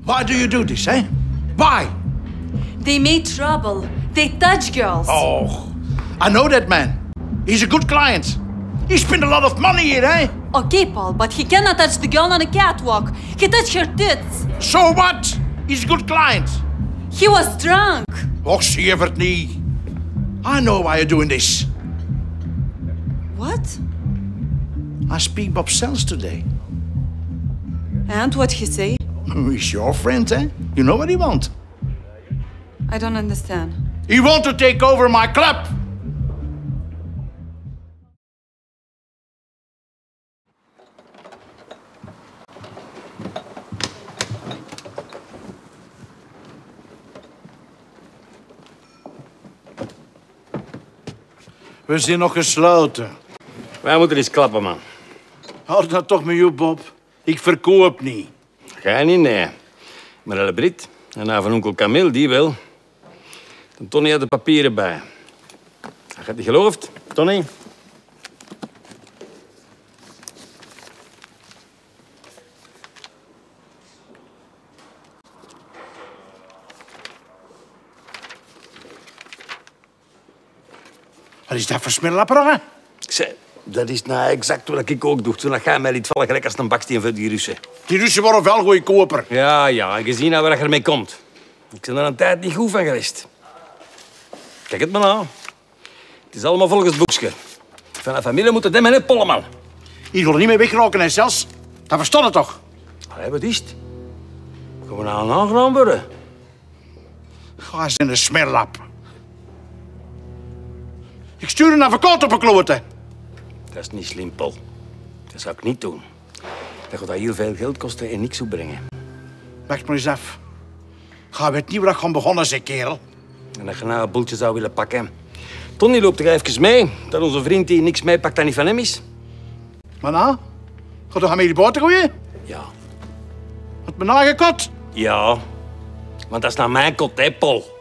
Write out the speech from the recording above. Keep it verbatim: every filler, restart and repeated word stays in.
Why do you do this, eh? Why? They make trouble. They touch girls. Oh, I know that man. He's a good client. He spent a lot of money here, eh? Okay, Paul, but he cannot touch the girl on a catwalk. He touched her tits. So what? He's a good client. He was drunk. Och, Sievert niet. I know why you're doing this. What? I speak Bob Sells today. And what he say? He's your friend, eh? You know what he want. I don't understand. He want to take over my club. We zijn nog gesloten. Wij moeten eens klappen, man. Houd dat toch met je, Bob. Ik verkoop niet. Ga niet, nee. Maar de Brit en haar van onkel Camille, die wel. En Tony had de papieren bij. Hij had niet geloofd, Tony. Wat is dat voor smerlapper? Zeg, dat is nou exact wat ik ook doe. Toen ga je mij liet vallen gelijk als een baksteen voor die Russen. Die Russen worden wel goeie koper. Ja, ja, en gezien nou waar je ermee komt. Ik ben er een tijd niet goed van geweest. Kijk het maar na. Het is allemaal volgens het boekje. Van de familie moet het hem en Polleman. Hier wil er niet mee wegroken, hè, zelfs. Dat verstond het toch? Allee, wat is het? Gaan we nou aangenomen worden? Ga eens in de smerlap. Ik stuur een advocaat op een klote. Dat is niet slim, Paul. Dat zou ik niet doen. Dat gaat heel veel geld kosten en niks opbrengen. Wacht maar eens af. Gaan we het niet waar gaan begonnen zijn, kerel? En dat je nou een boeltje zou willen pakken. Tony loopt er even mee, dat onze vriend die niks meepakt dat niet van hem is. Maar nou? Gaat hij mee die buiten gooien? Ja. Wat me nagekot? Ja. Want dat is nou mijn kot, hè, Paul.